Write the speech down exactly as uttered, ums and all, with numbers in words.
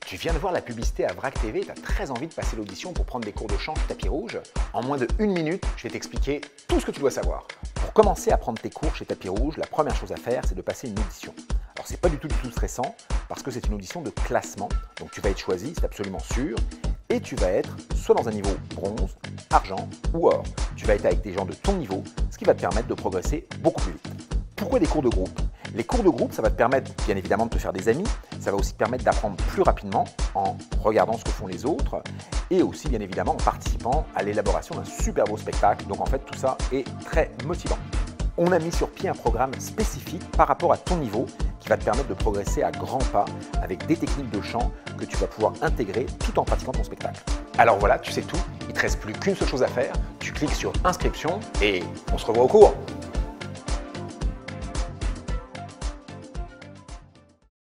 Tu viens de voir la publicité à Vrac T V, tu as très envie de passer l'audition pour prendre des cours de chant chez Tapis Rouge. En moins de une minute, je vais t'expliquer tout ce que tu dois savoir. Pour commencer à prendre tes cours chez Tapis Rouge, la première chose à faire, c'est de passer une audition. Alors c'est pas du tout du tout stressant parce que c'est une audition de classement, donc tu vas être choisi, c'est absolument sûr, et tu vas être soit dans un niveau bronze, argent ou or. Tu vas être avec des gens de ton niveau, ce qui va te permettre de progresser beaucoup plus vite. Pourquoi des cours de groupe? Les cours de groupe, ça va te permettre bien évidemment de te faire des amis, ça va aussi te permettre d'apprendre plus rapidement en regardant ce que font les autres et aussi bien évidemment en participant à l'élaboration d'un super beau spectacle. Donc en fait tout ça est très motivant. On a mis sur pied un programme spécifique par rapport à ton niveau qui va te permettre de progresser à grands pas avec des techniques de chant que tu vas pouvoir intégrer tout en pratiquant ton spectacle. Alors voilà, tu sais tout, il ne te reste plus qu'une seule chose à faire, tu cliques sur inscription et on se revoit au cours.